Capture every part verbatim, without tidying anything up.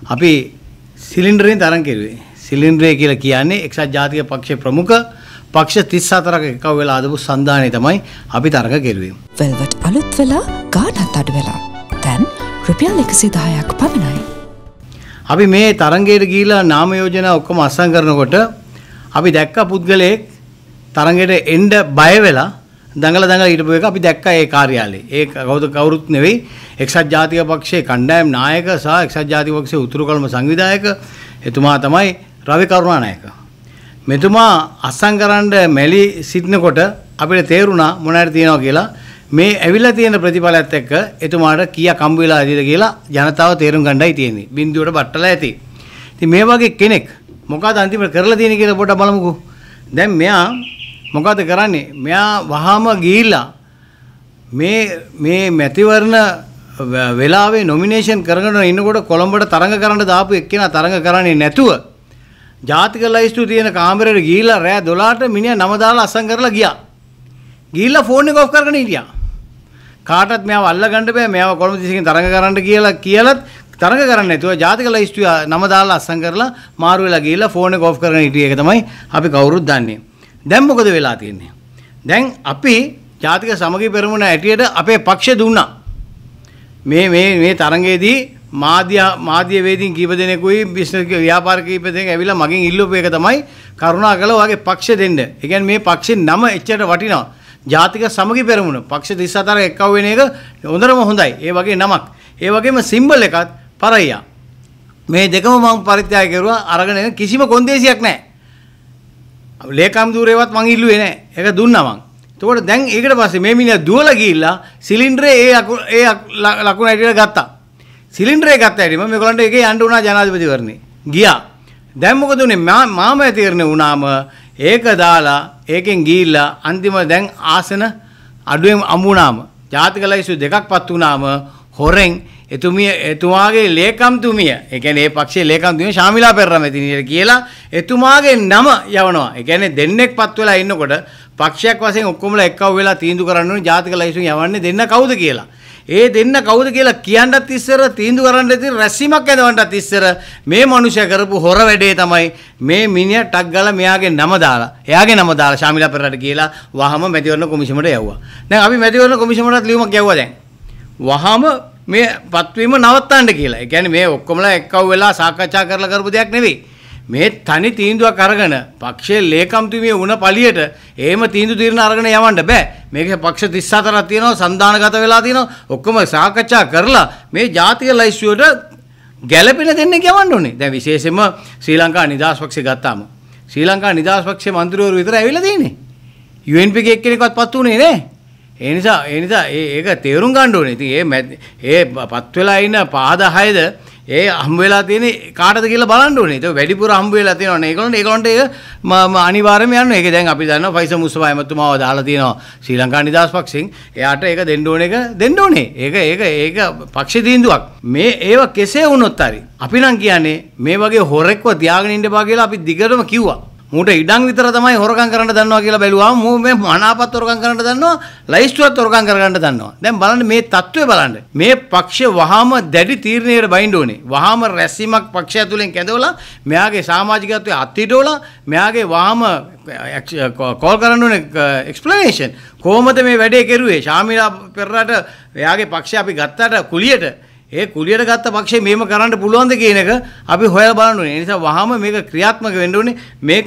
අපි සිලින්ඩරෙන් තරඟ කෙරුවේ. සිලින්ඩරය කියලා කියන්නේ එක්සත් ජාතික පක්ෂයේ ප්‍රමුඛ පක්ෂ තිස් හතරක එකව වෙලා ආදපු සන්ධානය තමයි අපි තරඟ කෙරුවේ. වෙල්වට් අලුත් වෙලා ගාණත් අඩු වෙලා. දැන් රුපියල් එකසිය දහයක් පමණයි. අපි මේ තරඟයට ගිහිලා නාම යෝජනා ඔක්කොම අත්සන් කරනකොට අපි දැක්ක පුද්ගලයෙක් තරඟයට එන්න බය වෙලා දඟල දඟල හිටපු එක අපි දැක්කා ඒ කාර්යාලයේ. ඒ කවුද කවුරුත් නෙවෙයි එක්සත් ජාතික පක්ෂයේ කණ්ඩායම් නායක සහ එක්සත් ජාතික පක්ෂයේ උතුරු කොළඹ සංවිධායක එතුමා තමයි රවි කරුණානායක. මෙතුමා අත්සන් කරන්න මැලි සිටිනකොට අපිට තේරුණා මොනවාරි තියෙනවා කියලා. මේ ඇවිල්ලා තියෙන ප්‍රතිඵලයත් එක්ක එතුමාට කීයක් හම්බ වෙලා ඇතිද කියලා ජනතාව තේරුම් ගන්නයි තියෙන්නේ. බින්දුවට බට්ටලා ඇති. ඉතින් මේ වගේ කෙනෙක් මොකද අන්තිමට කරලා තියෙන්නේ කියලා පොඩ්ඩක් බලමුකෝ. දැන් මෙයා මොකද කරන්නේ? මෙයා වහාම ගිහිල්ලා මේ මේ මැතිවරණ වෙලාවේ නොමිනේෂන් කරගෙන ඉන්නකොට කොළඹට තරඟ කරන්න දාපු එක්කෙනා තරඟ කරන්නේ නැතුව ජාතික ලයිස්තු තියෙන කාමරේට ගිහිල්ලා රෑ දොළහට මිනිහා නම දාලා අසං කරලා ගියා. ගිහිල්ලා ෆෝන් එක ඔෆ් කරගෙන හිටියා. කාටවත් මෙයාව අල්ලගන්න බෑ. මෙයාව කොළඹ දිශකින් තරඟ කරන්න කියලා කියලත් තරඟ කරන්නේ නැතුව ජාතික ලයිස්තු නම දාලා අසං කරලා මාරු වෙලා ගිහිල්ලා ෆෝන් එක ඔෆ් කරගෙන හිටිය එක තමයි අපි කවුරුත් දන්නේ. දැන් මොකද වෙලා තියෙන්නේ? දැන් අපි ජාතික සමගි පෙරමුණ ඇටියට අපේ පක්ෂ දුන්නා. මේ මේ මේ තරඟයේදී මාධ්‍ය මාධ්‍ය වේදීන් කීප දෙනෙකුයි බිස්නස් ව්‍යාපාර කීප දෙනෙක් ඇවිල්ලා මගෙන් ඉල්ලුව එක තමයි කරුණාකරලා ඔයගේ පක්ෂ දෙන්න. ඒ කියන්නේ මේ පක්ෂේ නම එච්චර වටිනවා. ජාතික සමගි පෙරමුණ පක්ෂ තිස් හතර එක්කව වෙන එක හොඳටම හොඳයි. ඒ වගේ නමක්. ඒ වගේම සිම්බල් එකත් පරයියා. මේ දෙකම මම පරිත්‍යාග කරුවා. අරගෙන එන කිසිම කොන්දේසියක් නැහැ. ලේකම් ධූරේවත් මං ඉල්ලුවේ නැහැ. ඒක දුන්නා මං. එතකොට දැන් ඒකට පස්සේ මේ මිනිහා දුවලා ගිහිල්ලා සිලින්ඩරේ ඒ ඒ ලකුණ ඇටියට ගත්තා. සිලින්ඩරේ ගත්ත හැටිම මේගොල්ලන්ට ඒකේ යන්න උනා ජනාධිපතිවරණේ. ගියා. දැන් මොකද උනේ? මාම තීරණය වුණාම ඒක දාලා ඒකෙන් ගිහිල්ලා අන්තිම දැන් ආසන අඩුවෙන් අමුණාම ජාතික ලයිස්තු දෙකක් පත් වුණාම හොරෙන් එතුමිය එතුමාගේ ලේකම්තුමිය ඒ කියන්නේ ඒ පක්ෂයේ ලේකම්තුමිය ශාමිලා පෙරරමැතිනියට කියලා එතුමාගේ නම යවනවා. ඒ කියන්නේ දෙන්නෙක් පත් වෙලා ඉන්නකොට පක්ෂයක් වශයෙන් ඔක්කොමලා එක්කව වෙලා තීන්දුව කරන්න ඕනේ ජාතික ලයිස්තු යවන්නේ දෙන්න කවුද කියලා. ඒ දෙන්න කවුද කියලා කියන්නත් ඉස්සර තීන්දුව කරන්න ඉතින් රැස්වීමක් ඇදවන්නත් ඉස්සර මේ මිනිහා කරපු හොර වැඩේ තමයි මේ මිනිහා ටක් ගාලා මෙයාගේ නම දාලා එයාගේ නම දාලා ශාමිලා පෙරරට කියලා වහම මැතිවරණ කොමිසමට යවුවා. දැන් අපි මැතිවරණ කොමිසමටත් ලියුමක් යවුවා දැන්. වහම මේ පත්වීම නවත්තන්න කියලා. ඒ කියන්නේ මේ ඔක්කොමලා එක්කව වෙලා සාකච්ඡා කරලා කරපු දෙයක් නෙවෙයි. මේ තනි තීන්දුවක් අරගෙන පක්ෂයේ ලේකම්තුමිය වුණ පළියට එහෙම තීන්දුව తీරන අරගෙන යවන්න බෑ. මේකේ පක්ෂ තිස් හතරක් තියෙනවා සන්දානගත වෙලා තියෙනවා. ඔක්කොම සාකච්ඡා කරලා මේ ජාතික ලයිස්තුවට ගැළපෙන දෙන්නෙක් යවන්න ඕනේ. දැන් විශේෂයෙන්ම ශ්‍රී ලංකා නිදහස් පක්ෂය ගත්තාම ශ්‍රී ලංකා නිදහස් පක්ෂයේ මන්ත්‍රීවරු විතර ඇවිල්ලා තියෙන්නේ. යූ එන් පී ගේ එක්කෙනෙක්වත් පත් උනේ නෑ. ඒ නිසා ඒ නිසා ඒක තේරුම් ගන්න ඕනේ. ඉතින් ඒ ඒ පත් වෙලා ඉන්න පාද හයද ඒ හම්බ වෙලා තියෙන කාටද කියලා බලන්න ඕනේ. ඒක වැඩිපුර හම්බ වෙලා තියෙනවනේ. ඒගොල්ලන්ට ඒගොල්ලන්ට ඒක අනිවාර්යයෙන්ම යන්න. ඒක දැන් අපි දන්නවා ෆයිසල් මුස්තෆා එමතුමාව දාලා තියෙනවා ශ්‍රී ලංකා නිදහස් පක්ෂෙන්. එයාට ඒක දෙන්න ඕනේ එක දෙන්න ඕනේ. ඒක ඒක ඒක පක්ෂ තීන්දුවක්. මේ ඒව කෙසේ වුණොත් හරි අපි නම් කියන්නේ මේ වගේ හොරෙක්ව තියාගෙන ඉන්න බා කියලා අපි දිගටම කිව්වා. මූට ඉඩම් විතර තමයි හොරකම් කරන්න දන්නවා කියලා බැලුවාම මූ මේ මනාපත් හොරකම් කරන්න දන්නවා ලයිස්තුවත් හොරකම් කරගන්න දන්නවා. දැන් බලන්න මේ තත්ත්වය බලන්න. මේ පක්ෂ වහාම දැඩි තීරණයකට බයින්න ඕනේ. වහාම රැස්වීමක් පක්ෂය ඇතුලෙන් කැඳවලා මෙයාගේ සමාජිකත්වයේ අත්හිටවලා මෙයාගේ වහාම කෝල් කරන්න ඕනේ එක්ස්ප්ලනේෂන්. කොහොමද මේ වැඩේ කෙරුවේ? ශාමිලා පෙරරට එයාගේ පක්ෂය අපි ගත්තට කුලියට ඒ කුලියට ගත්ත පක්ෂේ මේම කරන්න පුළුවන්ද කියන එක අපි හොයලා බලන්න ඕනේ. ඒ නිසා වහාම මේක ක්‍රියාත්මක වෙන්න ඕනේ. මේක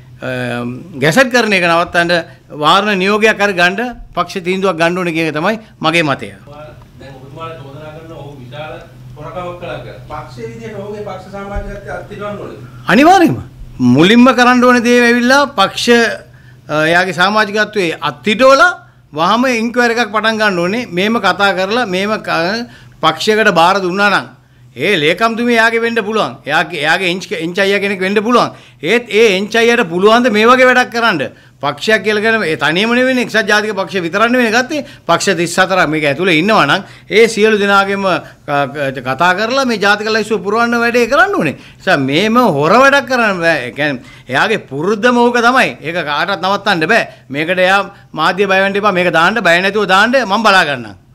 ගැසට් කරන එක නවත්තන්න වාරණ නියෝගයක් කර ගන්න පක්ෂ තීන්දුවක් ගන්න ඕනේ කියන එක තමයි මගේ මතය. දැන් ඔබතුමාලා චෝදනා කරන ඔහු විශාල හොරකමක් කළා කියලා. පක්ෂයේ විදියට ඔහුගේ පක්ෂ සමාජිකත්වය අත්දිනවන්න ඕනේ. අනිවාර්යයෙන්ම. මුලින්ම කරන්න ඕනේ දේ ඇවිල්ලා පක්ෂ එයාගේ සමාජිකත්වයේ අත්හිටවලා වහාම ඉන්ක්වයරි එකක් පටන් ගන්න ඕනේ. මේම කතා කරලා මේම පක්ෂයකට බාර දුන්නා නම් ඒ ලේකම්තුමිය එයාගේ වෙන්න පුළුවන්. එයාගේ එයාගේ එන්ච් එන්ච් අයියා කෙනෙක් වෙන්න පුළුවන්. ඒත් ඒ එන්ච් අයියාට පුළුවන් ද මේ වගේ වැඩක් කරන්න? පක්ෂයක් කියලා කියන ඒ තනියම නෙවෙයි එක්සත් ජාතික පක්ෂය විතරක් නෙවෙයි ගත්තේ. පක්ෂ තිස් හතරක් මේක ඇතුලේ ඉන්නවා නම් ඒ සියලු දෙනාගෙම කතා කරලා මේ ජාතික ලයිස්තුව පුරවන්න වැඩේ කරන්න ඕනේ. ඒ මේම හොර වැඩක් කරන්න බෑ. ඒ කියන්නේ එයාගේ පුරුද්දම ඕක තමයි. ඒක කාටවත් නවත්තන්න බෑ. මේකට එයා මාධ්‍ය බය වෙන්න එපා. මේක දාන්න බය නැතුව දාන්න මම බලා ගන්නම්.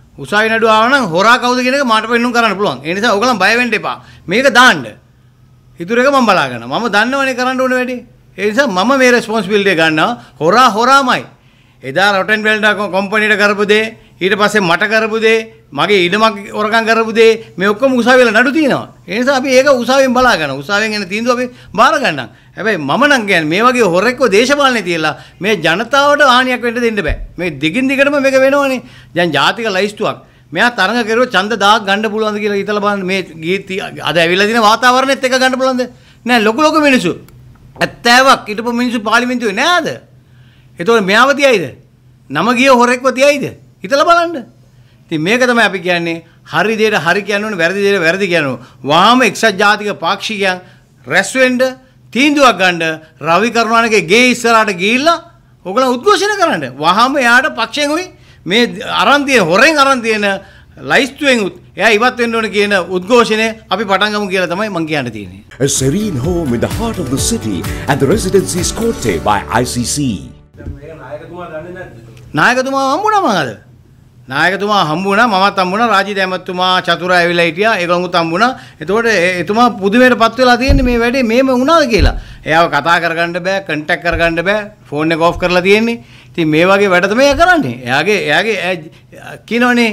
උසාවි නඩුව ආව නම් හොරා කවුද කියන එක මට පෙන්නුම් කරන්න පුළුවන්. ඒ නිසා ඔයගොල්ලන් බය වෙන්න එපා. මේක දාන්න. ඉතුරු එක මම බලා ගන්නවා. මම දන්නවනේ කරන්න ඕනේ වැඩි. ඒ නිසා මම මේ රෙස්පොන්සිබිලිටි ගන්නවා. හොරා හොරාමයි. එදා රොටෙන් වෙල්ඩා කම්පැනිට කරපු දේ ඊට පස්සේ මට කරපු දේ මගේ ඉඩමක් හොරකම් කරපු දේ මේ ඔක්කොම උසාවිය වල නඩු තියෙනවා. ඒ නිසා අපි ඒක උසාවියෙන් බලා ගන්නවා. උසාවියෙන් එන තීන්දුව අපි බාර ගන්නම්. හැබැයි මම නම් කියන්නේ මේ වගේ හොරෙක්ව දේශපාලනේ තියලා මේ ජනතාවට හානියක් වෙන්න දෙන්න බෑ. මේ දිගින් දිගටම මේක වෙනවනේ. දැන් ජාතික ලයිස්තුවක් මෙයා තරඟ කරුවොත් ඡන්ද දහයක් ගන්න පුළුවන්ද කියලා හිතලා බලන්න. මේ ගීත අද ඇවිල්ලා දින වාතාවරණෙත් එක ගන්න පුළුවන්ද? නෑ ලොකු ලොකු මිනිස්සු. ඇත්තෑවක් හිටපු මිනිස්සු පාර්ලිමේන්තුවේ නෑද? එතකොට මෙයාව තියයිද? නම ගිය හොරෙක්ව තියයිද? හිතලා බලන්න. ඉතින් මේක තමයි අපි කියන්නේ හරි දෙයට හරි කියන්න ඕනේ වැරදි දෙයට වැරදි කියන්න ඕනේ. වහාම එක්සත් ජාතික පාක්ෂිකයන් රැස් වෙන්න තීන්දුවක් ගන්න රවි කරුණානිගේ ගේ ඉස්සරහට ගිහිල්ලා ඔයගොල්ලෝ උද්ඝෝෂණය කරන්න. වහාම එයාට පක්ෂයෙන් උයි මේ අරන් තියෙන හොරෙන් අරන් තියෙන ලයිස්තුවෙන් උත් එයා ඉවත් වෙන්න ඕනේ කියන උද්ඝෝෂණය අපි පටන් ගමු කියලා තමයි මම කියන්න තියෙන්නේ. A serene home in the heart of the city and the residency escorted by I C C. දැන් මේක නායකතුමා දන්නේ නැද්ද? නායකතුමා හම්බුණා මම අද. නායකතුමා හම්බුණා මමත් හම්බුණා රාජීව ඇමතුමා චතුර ඇවිල්ලා හිටියා ඒගොල්ලොත් හම්බුණා. එතකොට එතුමා පුදුමයටපත් වෙලා තියෙන්නේ මේ වැඩේ මේම වුණාද කියලා. එයාව කතා කරගන්න බෑ, කන්ටැක්ට් කරගන්න බෑ, ෆෝන් එක ඔෆ් කරලා තියෙන්නේ. ඉතින් මේ වගේ වැඩ තමයි එයා කරන්නේ. එයාගේ එයාගේ කියනෝනේ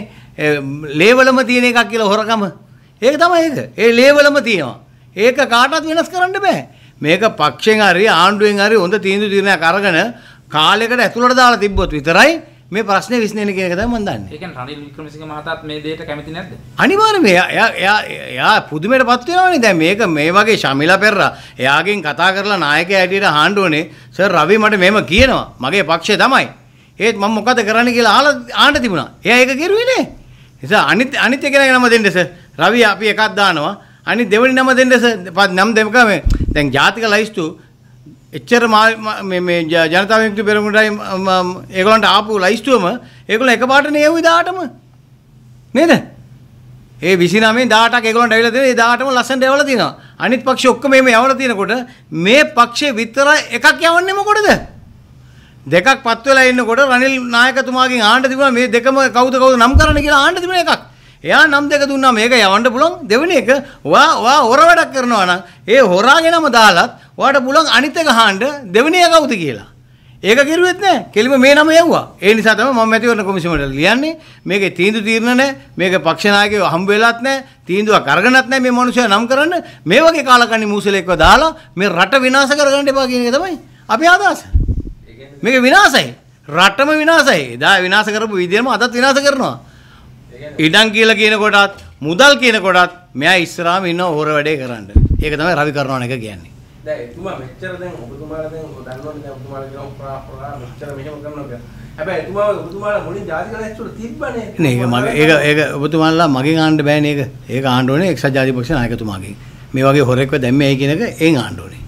ලේවලම තියෙන එකක් කියලා හොරකම. ඒක තමයි ඒක. ඒ ලේවලම තියෙනවා. ඒක කාටවත් වෙනස් කරන්න බෑ. මේක පක්ෂෙන් හරි ආණ්ඩුවෙන් හරි හොඳ තීන්දුව తీරණයක් අරගෙන කාලයකට ඇතුළට දාලා තිබ්බොත් විතරයි මේ ප්‍රශ්නේ විසඳෙන්නේ කියන එක තමයි මම දන්නේ. ඒ කියන්නේ රනිල් වික්‍රමසිංහ මහතාත් මේ දෙයට කැමති නැද්ද? අනිවාර්යයෙන්ම එයා එයා එයා පුදුමයටපත් වෙනවනේ. දැන් මේක මේ වගේ ශමිලා පෙරරා එයාගෙන් කතා කරලා නායකයා හැටියට අහන්න ඕනේ. සර් රවි මට මෙහෙම කියනවා. මගේ පක්ෂය තමයි. ඒත් මම මොකද කරන්න කියලා අහලා ආන්න තිබුණා. එයා ඒක කරුවේ නේ. නිසා අනිත් අනිත් එකේ නම දෙන්න සර්. රවි අපි එකක් දානවා. අනිත් දෙවෙනි නම දෙන්න සර්. නම් දෙමක මේ දැන් ජාතික ලයිස්තු එච්චර මේ මේ ජනතා විමුක්ති පෙරමුණයි ඒගොල්ලන්ට ආපු ලයිස්තුවම ඒගොල්ලෝ එකපාරට නෙවෙයි දාටම නේද? ඒ විසිනමෙන් දාටක් ඒගොල්ලන්ට ඇවිල්ලා තියෙනවා. ඒ දාටම ලස්සනට යවලා තියෙනවා. අනිත් පක්ෂ ඔක්කොම මේව යවලා තියෙනකොට මේ පක්ෂේ විතර එකක් යවන්නේ මොකටද? දෙකක් පත් වෙලා ඉන්නකොට රනිල් නායකතුමාගෙන් ආන්න තිබුණා මේ දෙකම කවුද කවුද නම් කරන්න කියලා ආන්න තිබුණා එකක්. එයා නම් දෙක දුන්නා මේක යවන්න පුළුවන්. දෙවෙනි එක වා වා හොර වැඩක් කරනවා නම් ඒ හොරාගෙනම දාලත් ඔයාට පුළුවන් අනිත් එක අහන්න දෙවෙනි එක කවුද කියලා. ඒක කිරුවෙත් නැහැ. කෙලිම මේ නම යවුවා. ඒ නිසා තමයි මම මැතිවරණ කොමිසමට ලියන්නේ මේකේ තීන්දුව తీරන නැහැ. මේක පක්ෂ නායකයෝ හම්බ වෙලත් නැහැ. තීන්දුවක් අරගෙනත් නැහැ මේ මිනිස්සයා නම් කරන්න. මේ වගේ කාලකන්ණි මූසලෙක්ව දාලා මේ රට විනාශ කරගන්න එපා කියන එක තමයි අපි අදහස. මේක විනාශයි. රටම විනාශයි. එදා විනාශ කරපු විදිහම අදත් විනාශ කරනවා. ඉඩම් කියලා කියන කොටත් මුදල් කියන කොටත් මෙයා ඉස්සරහාම ඉන්න හොර වැඩේ කරන්න. ඒක තමයි රවි කරුණානික කියන්නේ. දැන් එතුමා මෙච්චර දැන් ඔබතුමාලා දැන් දන්නවනේ දැන් ඔබතුමාලා කියන ප්‍රා ප්‍රා මෙච්චර මෙහෙම කරනවා කියලා. හැබැයි එතුමා ඔබතුමාලා මුලින් ජාතික ලයිස්තුවල තිබ්බනේ. නේ ඒක මගේ ඒක ඒක ඔබතුමාලා මගෙන් ආන්න බෑනේ ඒක. ඒක ආන්න ඕනේ එක්සත් ජාතික පක්ෂ නායකතුමාගෙන්. මේ වගේ හොරෙක්ව දැම්මේ ඇයි කියන එක එන් ආන්න ඕනේ.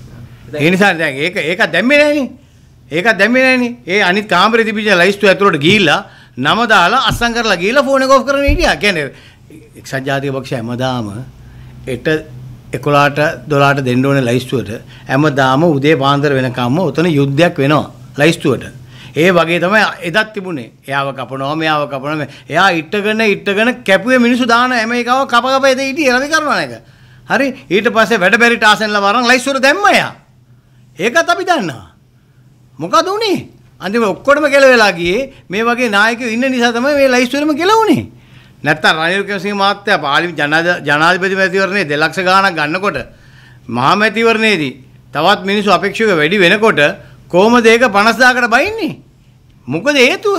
ඒ නිසා දැන් ඒක ඒක දැම්මේ නෑනේ. ඒක දැම්මේ නෑනේ. ඒ අනිත් කාමරේ තිබිච්ච ලයිස්තුව ඇතුළට ගිහිල්ලා නම දාලා අස්සම් කරලා ගිහිල්ලා ෆෝන් එක ඔෆ් කරගෙන හිටියා. කියන්නේ එක්සත් ජාතික පක්ෂය හැමදාම එට එකොළහට දොළහට දෙන්න ඕනේ ලයිස්තුවට හැමදාම උදේ පාන්දර වෙනකම්ම උතන යුද්ධයක් වෙනවා ලයිස්තුවට. ඒ වගේ තමයි එදත් තිබුණේ. එයාව කපනවා මෙයාව කපනවා. එයා ඉට්ටගෙන ඉට්ටගෙන කැපුවේ මිනිස්සු දාන හැම එකව කප කප එතේ හිටියේ රවි කරුණානික. හරි ඊට පස්සේ වැඩ බැරි ටාසන්ලා වරන් ලයිස්තුවට දැම්මා යා. ඒකත් අපි දන්නවා. මොකද උනේ? අන්තිම ඔක්කොටම කෙලවෙලා ගියේ මේ වගේ නායකයෝ ඉන්න නිසා තමයි මේ ලයිස්තුවෙම කෙලවුනේ. නැත්තම් රනිල් වික්‍රමසිංහ මහත්තයා පාර්ලිමේන්තු ජනාධිපති මැතිවරණේ දෙලක්ෂ ගාණක් ගන්නකොට මහා මැතිවරණයේදී තවත් මිනිස්සු අපේක්ෂක වැඩි වෙනකොට කොහොමද ඒක පනස්දාහකට බයින්නේ? මොකද හේතුව?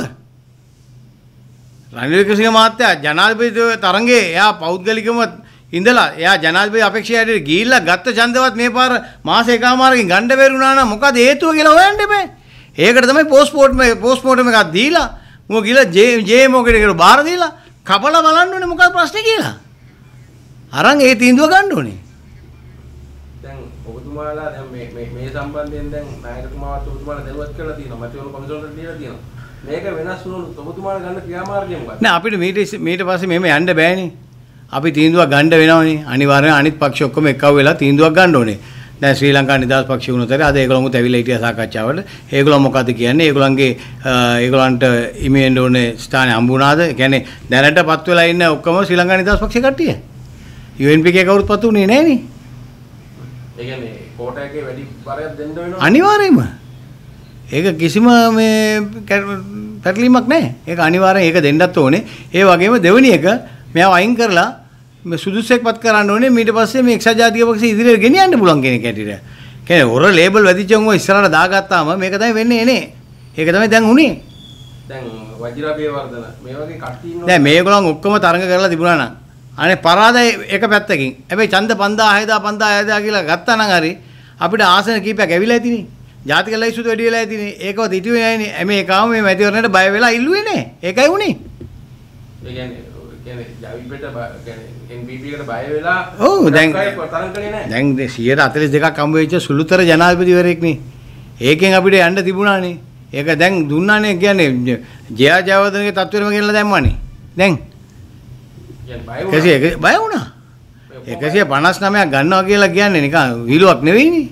රනිල් වික්‍රමසිංහ මහත්තයා ජනාධිපති තරඟේ එයා පෞද්ගලිකව ඉඳලා එයා ජනාධිපති අපේක්ෂකයාට ගිහිල්ලා ගත්ත ඡන්දවත් මේ පාර මාස එකමාරකින් ගන්න බැරි වුණා නම් මොකද හේතුව කියලා හොයන්න බෑ. ඒකට තමයි පෝස්ට්මෝටම් එක පෝස්ට්මෝටම් එකක් දීලා මොකද කියලා ජේ ජේමෝ කෙනෙකුට බාර දීලා කපලා බලන්න ඕනේ මොකක්ද ප්‍රශ්නේ කියලා. අරන් ඒ තීන්දුව ගන්න ඕනේ. දැන් ඔබතුමාලා දැන් මේ මේ මේ සම්බන්ධයෙන් දැන් නායකතුමාවත් ඔබතුමාලා දරුවත් කරලා තියෙනවා. මැතිවරණ කොමිසමට දීලා තියෙනවා. මේක වෙනස් වුණොත් ඔබතුමාලා ගන්න ක්‍රියාමාර්ගය මොකක්ද? නෑ අපිට මීට මීට පස්සේ මෙහෙම යන්න බෑනේ. අපි තීන්දුවක් ගන්න වෙනවනේ. අනිවාර්යයෙන් අනිත් පක්ෂ ඔක්කොම එකව වෙලා තීන්දුවක් ගන්න ඕනේ. දැන් ශ්‍රී ලංකා නිදහස් පක්ෂය වුණතර අද ඒගොල්ලෝ ඇවිල්ලා හිටියා සාකච්ඡාවට. ඒගොල්ලෝ මොකද කියන්නේ? ඒගොල්ලන්ගේ ඒගොල්ලන්ට ඉමේන්න ඕනේ ස්ථානේ හම්බුණාද? ඒ කියන්නේ දැනටපත් වෙලා ඉන්න ඔක්කොම ශ්‍රී ලංකා නිදහස් පක්ෂය කට්ටිය. යූ එන් පී කේ කවුරුත් පත් උනේ නැහැ නේ. ඒ කියන්නේ කෝටාවේ වැඩි බරයක් දෙන්න වෙනවා. අනිවාර්යයෙන්ම. ඒක කිසිම මේ පැටලීමක් නැහැ. ඒක අනිවාර්යෙන් ඒක දෙන්නත් ඕනේ. ඒ වගේම දෙවෙනි එක මෙයාව අයින් කරලා මේ සුදුසෙක්පත් කරන්න ඕනේ. ඊට පස්සේ මේ එක්සත් ජාතික පක්ෂය ඉදිරියට ගෙනියන්න පුළුවන් කෙනෙක් ඇටියට. කියන්නේ ඔර ලේබල් වැදිච්චන් ඔය ඉස්සරහට දාගත්තාම මේක තමයි වෙන්නේ නේ. ඒක තමයි දැන් උනේ. දැන් වජිරාභිවර්ධන මේ වගේ කට්ටිය ඉන්නවා. දැන් මේගොල්ලන් ඔක්කොම තරඟ කරලා තිබුණා නම් අනේ පරාදයි එක පැත්තකින්. හැබැයි ඡන්ද පන්දාහ හයදාහ පන්දාහ හයදාහ කියලා ගත්තා නම් හරි අපිට ආසන කීපයක් ඇවිල්ලා ඇතිනේ. ජාතික ලයිස්තුත් වැඩි වෙලා ඇතිනේ. ඒකවත් හිතුවේ නැහැනේ. හැම එකම මේ මැතිවරණයට බය වෙලා ඉල්ලුවේ නැහැ. ඒකයි උනේ. ඒ කියන්නේ කියන්නේ ජවිපෙට කියන්නේ එන් පී පී එකට බය වෙලා ඔව් දැන් තරංග කලේ නැහැ. දැන් සියයට හතළිස් දෙකක් හම්බ වෙච්ච සුළුතර ජනාධිපතිවරයෙක් නේ. ඒකෙන් අපිට යන්න තිබුණානේ. ඒක දැන් දුන්නානේ කියන්නේ ජයා ජයවර්ධනගේ තත්ත්වෙම ගෙනලා දැම්මානේ. දැන් කියන්නේ බය වුණා. එකසිය බය වුණා. එකසිය පනස් නවයක් ගන්නවා කියලා කියන්නේ නිකන් විහිළුවක් නෙවෙයිනේ.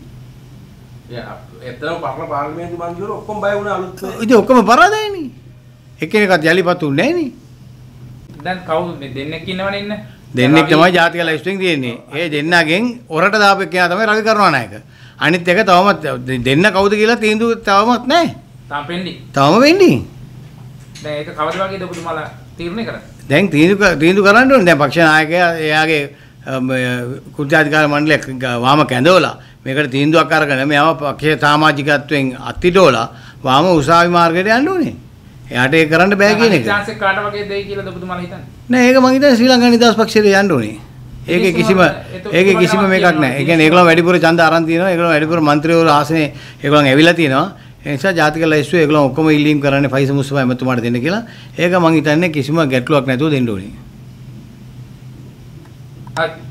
එතන පරණ පාර්ලිමේන්තු මන්ත්‍රීවරු ඔක්කොම බය වුණා අලුත්. ඉතින් ඔක්කොම පරාදයිනේ. එක්කෙනෙක්වත් යලිපත් උන්නේ නැහනේ. දැන් කවුද මේ දෙන්නෙක් ඉන්නවනේ ඉන්න? දෙන්නෙක් තමයි ජාතික ලයිස්ට්ෙන් තියෙන්නේ. ඒ දෙන්නගෙන් ඔරට දාපු කෙනා තමයි රවි කරුණානායක. අනිත් එක තවමත් දෙන්න කවුද කියලා තීන්දුව තවමත් නැහැ. තාම පෙන්ඩි. තවම වෙන්නේ. දැන් ඒක කවද වගේද ඔබතුමාලා තීරණය කරන්නේ? දැන් තීන්දුව තීන්දුව කරන්න ඕනේ. දැන් පක්ෂ නායකයා එයාගේ කුජාධිකාර මණ්ඩලයක් වාම කැඳවලා මේකට තීන්දුවක් අරගෙන මෙයාව පක්ෂ සමාජිකත්වයෙන් අත්තිඩෝලා වාම උසාවි මාර්ගයට යන්න ඕනේ. එයාට ඒක කරන්න බෑ කියන එක. chance එක කාට වගේ දෙයි කියලා ඔබතුමාලා හිතන්නේ? නෑ ඒක මං හිතන්නේ ශ්‍රී ලංකා නිදහස් පක්ෂයට යන්න ඕනේ. ඒකේ කිසිම ඒකේ කිසිම මේකක් නෑ. ඒ කියන්නේ ඒගොල්ලෝ වැඩිපුර ඡන්ද අරන් තියෙනවා. ඒගොල්ලෝ වැඩිපුර മന്ത്രിවරු ආසනේ ඒගොල්ලන් ඇවිල්ලා තියෙනවා. ඒ නිසා ජාතික ලයිස්තුවේ ඒගොල්ලෝ ඔක්කොම ඉල්ලීම් කරන්නේ ෆයිස මුස්තෆා එමතුමාට දෙන්න කියලා. ඒක මං හිතන්නේ කිසිම ගැටලුවක් නැතුව දෙන්න ඕනේ. හරි.